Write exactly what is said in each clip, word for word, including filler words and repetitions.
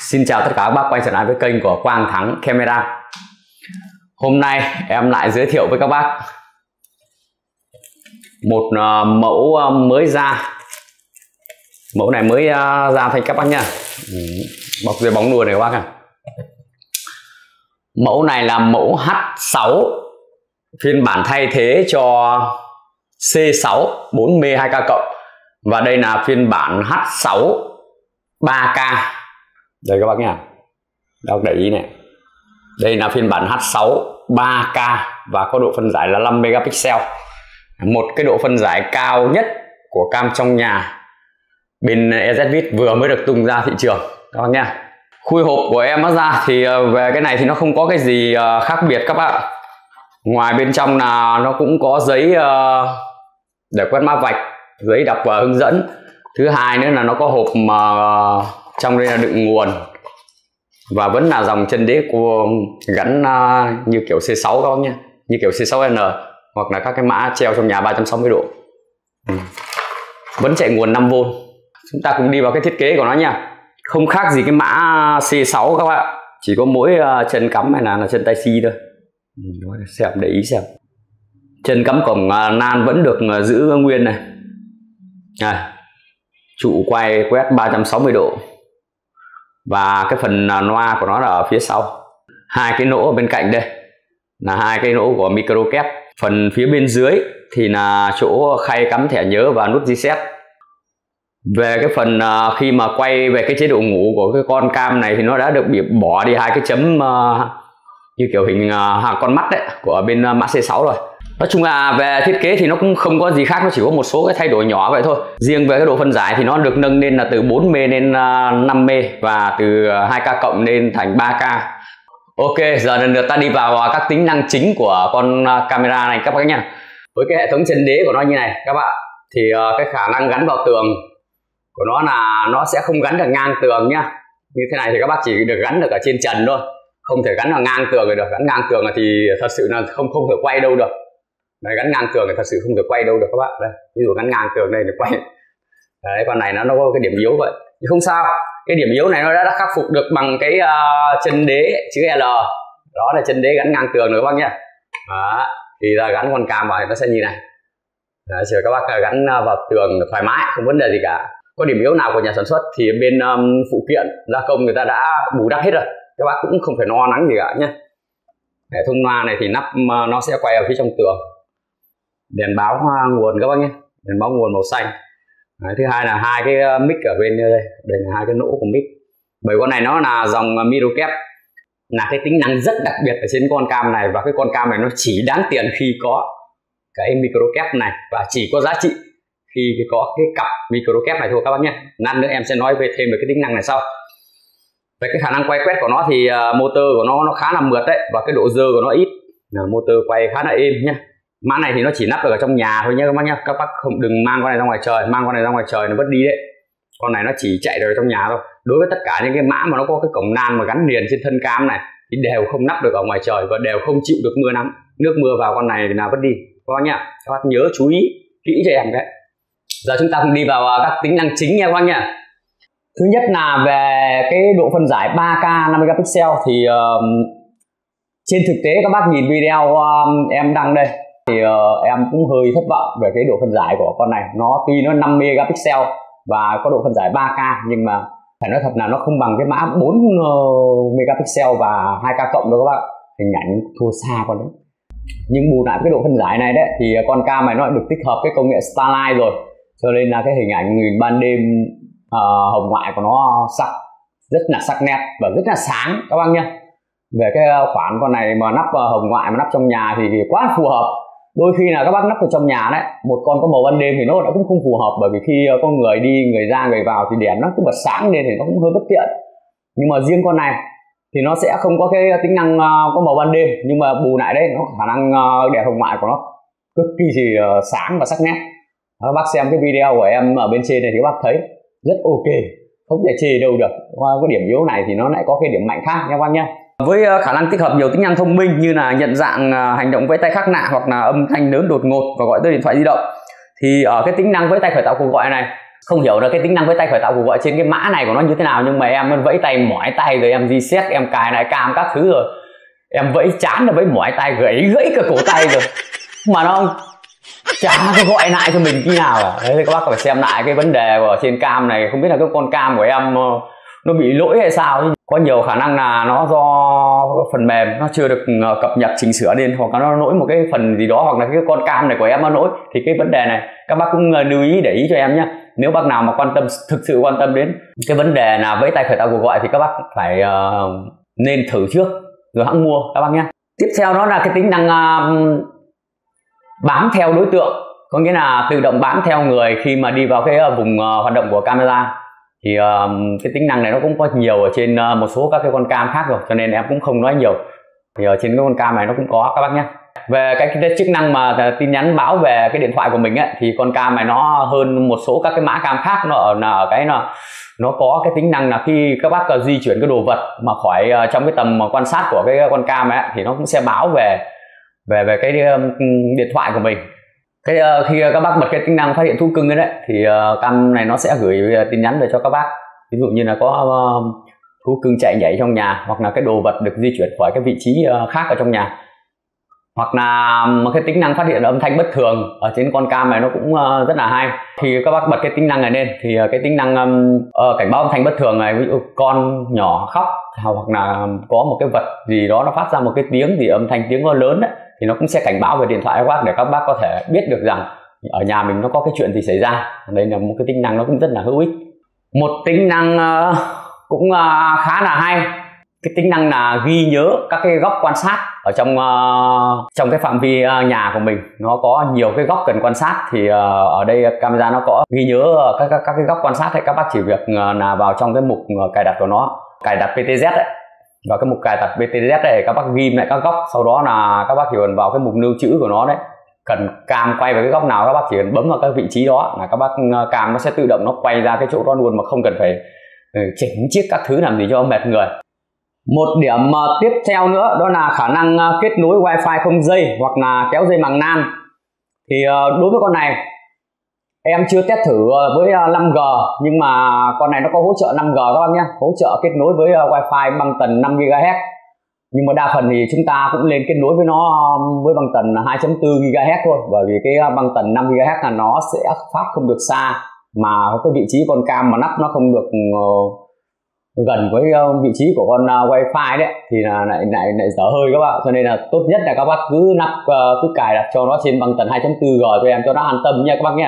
Xin chào tất cả các bác quay trở lại với kênh của Quang Thắng Camera. Hôm nay em lại giới thiệu với các bác một uh, mẫu uh, mới ra. Mẫu này mới uh, ra thôi các bác nha. Ừ, bọc dây bóng đùa này các bác à. Mẫu này là mẫu H sáu, phiên bản thay thế cho C sáu bốn M hai K cộng, và đây là phiên bản H sáu ba K. Đây các bác nha, các bác để ý này, đây là phiên bản H sáu ba K và có độ phân giải là năm megapixel, một cái độ phân giải cao nhất của cam trong nhà bên e zét vê i tê vừa mới được tung ra thị trường các bác nha. Khui hộp của em nó ra thì về cái này thì nó không có cái gì khác biệt các bạn. Ngoài bên trong là nó cũng có giấy để quét mã vạch, giấy đọc và hướng dẫn. Thứ hai nữa là nó có hộp mà trong đây là đựng nguồn, và vẫn là dòng chân đế của gắn uh, như kiểu C sáu các bác nhé, như kiểu C sáu N hoặc là các cái mã treo trong nhà ba trăm sáu mươi độ. Ừ. Vẫn chạy nguồn năm vôn. Chúng ta cùng đi vào cái thiết kế của nó nha. Không khác gì cái mã C sáu các bạn, chỉ có mỗi uh, chân cắm này là, là chân tai si thôi. Ừ, xem để ý xem. Chân cắm cổng uh, nan vẫn được uh, giữ nguyên này. À, trụ quay quét ba trăm sáu mươi độ. Và cái phần loa của nó là ở phía sau. Hai cái nỗ ở bên cạnh đây là hai cái nỗ của micro kép. Phần phía bên dưới thì là chỗ khay cắm thẻ nhớ và nút reset. Về cái phần khi mà quay về cái chế độ ngủ của cái con cam này thì nó đã được bị bỏ đi hai cái chấm uh, như kiểu hình uh, con mắt đấy của bên uh, mã C sáu rồi. Nói chung là về thiết kế thì nó cũng không có gì khác, nó chỉ có một số cái thay đổi nhỏ vậy thôi. Riêng về cái độ phân giải thì nó được nâng lên là từ bốn M lên năm M và từ hai K cộng lên thành ba K. Ok, giờ lần lượt ta đi vào các tính năng chính của con camera này các bác nhá. Với cái hệ thống chân đế của nó như này các bạn, thì cái khả năng gắn vào tường của nó là nó sẽ không gắn được ngang tường nhá. Như thế này thì các bác chỉ được gắn được ở trên trần thôi, không thể gắn vào ngang tường được. Gắn ngang tường thì thật sự là không không thể quay đâu được. Đấy, gắn ngang tường thì thật sự không được quay đâu được các bạn. Đây, ví dụ gắn ngang tường đây để quay. Đấy, con này nó nó có cái điểm yếu vậy, nhưng không sao. Cái điểm yếu này nó đã, đã khắc phục được bằng cái uh, chân đế chữ L. Đó là chân đế gắn ngang tường rồi các bác nhé. Đó, thì là gắn con cam vào thì nó sẽ như này. Đấy, chỉ các bác gắn vào tường thoải mái, không vấn đề gì cả. Có điểm yếu nào của nhà sản xuất thì bên um, phụ kiện gia công người ta đã bù đắp hết rồi, các bác cũng không phải lo lắng gì cả nhé. Hệ thống loa này thì nắp uh, nó sẽ quay ở phía trong tường. Đèn báo nguồn các bác nhé, đèn báo nguồn màu xanh. Đấy, thứ hai là hai cái mic ở bên đây, đây là hai cái nỗ của mic. Bởi con này nó là dòng micro kép, là cái tính năng rất đặc biệt ở trên con cam này, và cái con cam này nó chỉ đáng tiền khi có cái micro kép này, và chỉ có giá trị khi có cái cặp micro kép này thôi các bác nhé. Lát nữa em sẽ nói về thêm về cái tính năng này sau. Về cái khả năng quay quét của nó thì uh, motor của nó nó khá là mượt đấy, và cái độ dơ của nó ít, là motor quay khá là êm nhé. Mã này thì nó chỉ nắp được ở trong nhà thôi nhé các bác nhé. Các bác không đừng mang con này ra ngoài trời, mang con này ra ngoài trời nó vứt đi đấy. Con này nó chỉ chạy được ở trong nhà thôi. Đối với tất cả những cái mã mà nó có cái cổng nan mà gắn liền trên thân cam này thì đều không nắp được ở ngoài trời, và đều không chịu được mưa nắng. Nước mưa vào con này thì là vứt đi các bác nhé. Các bác nhớ chú ý kỹ cho em đấy. Giờ chúng ta cùng đi vào các tính năng chính nha các bác nhé. Thứ nhất là về cái độ phân giải ba K năm megapixel thì uh, trên thực tế các bác nhìn video uh, em đăng đây thì uh, em cũng hơi thất vọng về cái độ phân giải của con này. Nó tuy nó năm megapixel và có độ phân giải ba K, nhưng mà phải nói thật là nó không bằng cái mã bốn megapixel và hai K cộng đâu các bạn. Hình ảnh thua xa con đấy. Nhưng bù lại cái độ phân giải này đấy thì con cam này nó được tích hợp cái công nghệ Starlight rồi, cho nên là cái hình ảnh ban đêm uh, hồng ngoại của nó sắc, rất là sắc nét và rất là sáng các bác nhé. Về cái khoản con này mà nắp hồng ngoại mà nắp trong nhà thì quá phù hợp. Đôi khi là các bác nắp ở trong nhà đấy, một con có màu ban đêm thì nó đã cũng không phù hợp, bởi vì khi có người đi người ra người vào thì đèn nó cứ bật sáng lên thì nó cũng hơi bất tiện. Nhưng mà riêng con này thì nó sẽ không có cái tính năng có màu ban đêm, nhưng mà bù lại đấy nó có khả năng đèn hồng ngoại của nó cực kỳ sáng và sắc nét. Các bác xem cái video của em ở bên trên này thì các bác thấy rất ok, không thể chê đâu được. Qua cái điểm yếu này thì nó lại có cái điểm mạnh khác nha các bác nhé. Với khả năng tích hợp nhiều tính năng thông minh như là nhận dạng hành động vẫy tay khác lạ, hoặc là âm thanh lớn đột ngột và gọi tới điện thoại di động, thì ở cái tính năng vẫy tay khởi tạo cuộc gọi này Không hiểu là cái tính năng vẫy tay khởi tạo cuộc gọi trên cái mã này của nó như thế nào, nhưng mà em vẫy tay mỏi tay rồi em reset, em cài lại cam các thứ rồi em vẫy chán rồi vẫy mỏi tay, gãy gãy cả cổ tay rồi mà nó chả có gọi lại cho mình khi nào cả. Đấy thì các bác phải xem lại cái vấn đề của trên cam này, không biết là cái con cam của em nó bị lỗi hay sao, có nhiều khả năng là nó do phần mềm nó chưa được cập nhật chỉnh sửa lên, hoặc là nó lỗi một cái phần gì đó, hoặc là cái con cam này của em nó lỗi. Thì cái vấn đề này các bác cũng lưu ý để ý cho em nhé. Nếu bác nào mà quan tâm, thực sự quan tâm đến cái vấn đề là vẫy tay khởi tạo cuộc gọi thì các bác phải uh, nên thử trước rồi hãng mua các bác nhé. Tiếp theo đó là cái tính năng uh, bám theo đối tượng, có nghĩa là tự động bám theo người khi mà đi vào cái vùng uh, hoạt động của camera. Thì uh, cái tính năng này nó cũng có nhiều ở trên uh, một số các cái con cam khác rồi, cho nên em cũng không nói nhiều. Thì ở trên cái con cam này nó cũng có các bác nhé. Về cái, cái chức năng mà tin nhắn báo về cái điện thoại của mình ấy, thì con cam này nó hơn một số các cái mã cam khác. Nó ở là ở cái là nó có cái tính năng là khi các bác uh, di chuyển cái đồ vật mà khỏi uh, trong cái tầm quan sát của cái con cam ấy, thì nó cũng sẽ báo về về về cái uh, điện thoại của mình. Cái uh, khi các bác bật cái tính năng phát hiện thú cưng ấy đấy, thì uh, cam này nó sẽ gửi uh, tin nhắn về cho các bác. Ví dụ như là có uh, thú cưng chạy nhảy trong nhà, hoặc là cái đồ vật được di chuyển khỏi cái vị trí uh, khác ở trong nhà, hoặc là một cái tính năng phát hiện âm thanh bất thường ở trên con cam này nó cũng uh, rất là hay. Khi các bác bật cái tính năng này lên thì uh, cái tính năng um, uh, cảnh báo âm thanh bất thường này, ví dụ con nhỏ khóc hoặc là có một cái vật gì đó nó phát ra một cái tiếng gì âm thanh tiếng nó lớn đấy, thì nó cũng sẽ cảnh báo về điện thoại các bác để các bác có thể biết được rằng ở nhà mình nó có cái chuyện gì xảy ra. Đây là một cái tính năng nó cũng rất là hữu ích. Một tính năng uh, cũng uh, khá là hay, cái tính năng là ghi nhớ các cái góc quan sát ở trong uh, trong cái phạm vi uh, nhà của mình. Nó có nhiều cái góc cần quan sát, thì uh, ở đây camera nó có ghi nhớ uh, các, các các cái góc quan sát. Thì các bác chỉ việc uh, là vào trong cái mục uh, cài đặt của nó, cài đặt pê tê zét ấy. Vào cái mục cài đặt pê tê zét này các bác ghim lại các góc, sau đó là các bác chỉ cần vào cái mục lưu trữ của nó đấy, cần cam quay vào cái góc nào các bác chỉ cần bấm vào các vị trí đó là các bác cam nó sẽ tự động nó quay ra cái chỗ đó luôn, mà không cần phải chỉnh chiếc các thứ làm gì cho mệt người. Một điểm tiếp theo nữa đó là khả năng kết nối wifi không dây hoặc là kéo dây màng nan. Thì đối với con này em chưa test thử với năm G, nhưng mà con này nó có hỗ trợ năm G các bác nhé, hỗ trợ kết nối với wifi băng tần năm gi ga héc. Nhưng mà đa phần thì chúng ta cũng lên kết nối với nó với băng tần hai chấm bốn gi ga héc thôi, bởi vì cái băng tần năm gi ga héc là nó sẽ phát không được xa, mà cái vị trí con cam mà nắp nó không được uh, gần với uh, vị trí của con uh, wifi đấy, thì là lại lại lại dở hơi các bạn. Cho nên là tốt nhất là các bác cứ nắp uh, cứ cài đặt cho nó trên băng tần hai chấm bốn G cho em, cho nó an tâm nha các bác nhé.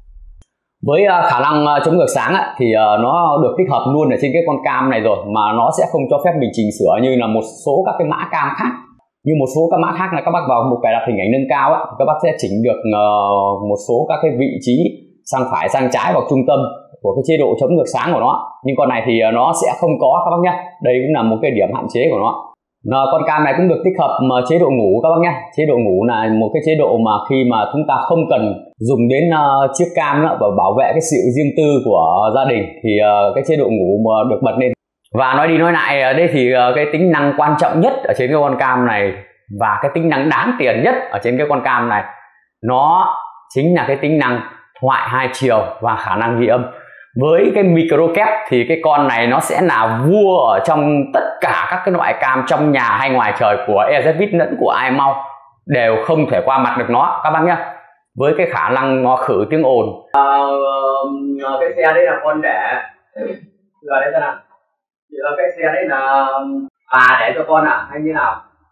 Với uh, khả năng uh, chống ngược sáng ấy, thì uh, nó được tích hợp luôn ở trên cái con cam này rồi, mà nó sẽ không cho phép mình chỉnh sửa như là một số các cái mã cam khác. Như một số các mã khác là các bác vào một cài đặt hình ảnh nâng cao ấy, thì các bác sẽ chỉnh được uh, một số các cái vị trí sang phải, sang trái hoặc trung tâm của cái chế độ chống ngược sáng của nó. Nhưng con này thì uh, nó sẽ không có các bác nhé. Đây cũng là một cái điểm hạn chế của nó. Nó, con cam này cũng được tích hợp uh, chế độ ngủ các bác nhé. Chế độ ngủ là một cái chế độ mà khi mà chúng ta không cần dùng đến uh, chiếc cam nữa và bảo vệ cái sự riêng tư của gia đình, thì uh, cái chế độ ngủ mà được bật lên. Và nói đi nói lại, ở đây thì uh, cái tính năng quan trọng nhất ở trên cái con cam này và cái tính năng đáng tiền nhất ở trên cái con cam này, nó chính là cái tính năng thoại hai chiều và khả năng ghi âm. Với cái micro kép thì cái con này nó sẽ là vua ở trong tất cả các cái loại cam trong nhà hay ngoài trời của Ezvit lẫn của iMount, đều không thể qua mặt được nó các bác nhé. Với cái khả năng nó khử tiếng ồn. À, cái xe đấy là con để là đấy nào? Cái xe đấy là bà để cho con à hay như nào?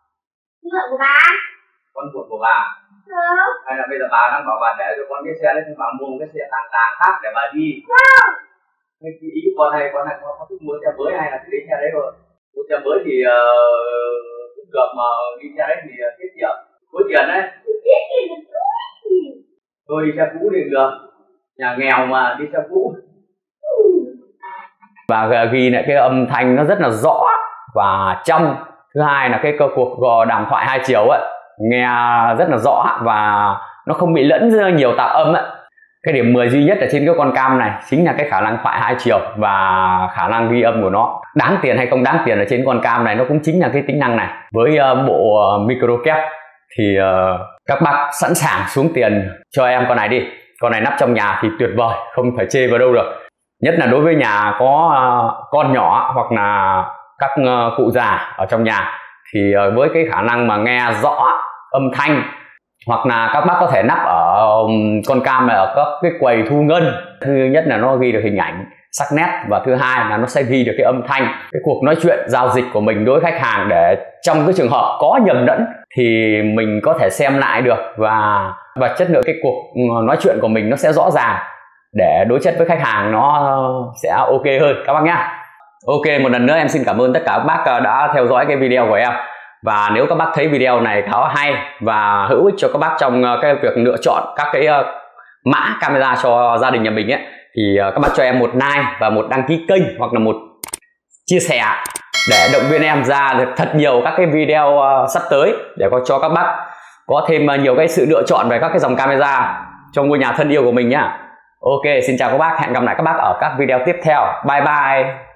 Vợ của bà. Con ruột của bà. Ừ. Hay là bây giờ bà đang bảo bà để cho con cái xe đấy, thì bà mua một cái xe tàng tàng khác để bà đi. Không. Cái ý con này con này con có thích mua xe mới hay là thích xe đấy rồi? Mua xe mới thì uh, cũng được, mà đi xe đấy thì tiết kiệm cuối tiền đấy. Tiết kiệm được thôi. Thôi đi xe cũ thì được, nhà nghèo mà đi xe cũ. Ừ. Và ghi lại cái âm thanh nó rất là rõ và trong. Thứ hai là cái cuộc đàm thoại hai chiều ấy, nghe rất là rõ và nó không bị lẫn ra nhiều tạp âm ấy. Cái điểm mười duy nhất ở trên cái con cam này chính là cái khả năng thoại hai chiều và khả năng ghi âm của nó. Đáng tiền hay không đáng tiền ở trên con cam này nó cũng chính là cái tính năng này. Với uh, bộ uh, micro kép thì uh, các bác sẵn sàng xuống tiền cho em con này đi. Con này nắp trong nhà thì tuyệt vời, không phải chê vào đâu được. Nhất là đối với nhà có con nhỏ hoặc là các cụ già ở trong nhà, thì với cái khả năng mà nghe rõ âm thanh, hoặc là các bác có thể nắp ở con cam này ở các cái quầy thu ngân. Thứ nhất là nó ghi được hình ảnh sắc nét, và thứ hai là nó sẽ ghi được cái âm thanh, cái cuộc nói chuyện giao dịch của mình đối với khách hàng, để trong cái trường hợp có nhầm lẫn thì mình có thể xem lại được, và và chất lượng cái cuộc nói chuyện của mình nó sẽ rõ ràng, để đối chất với khách hàng nó sẽ ok hơn các bác nhá. Ok, một lần nữa em xin cảm ơn tất cả các bác đã theo dõi cái video của em. Và nếu các bác thấy video này khá hay và hữu ích cho các bác trong cái việc lựa chọn các cái mã camera cho gia đình nhà mình ấy, thì các bác cho em một like và một đăng ký kênh, hoặc là một chia sẻ để động viên em ra được thật nhiều các cái video sắp tới, để có cho các bác có thêm nhiều cái sự lựa chọn về các cái dòng camera cho ngôi nhà thân yêu của mình nhá. Ok, xin chào các bác, hẹn gặp lại các bác ở các video tiếp theo. Bye bye.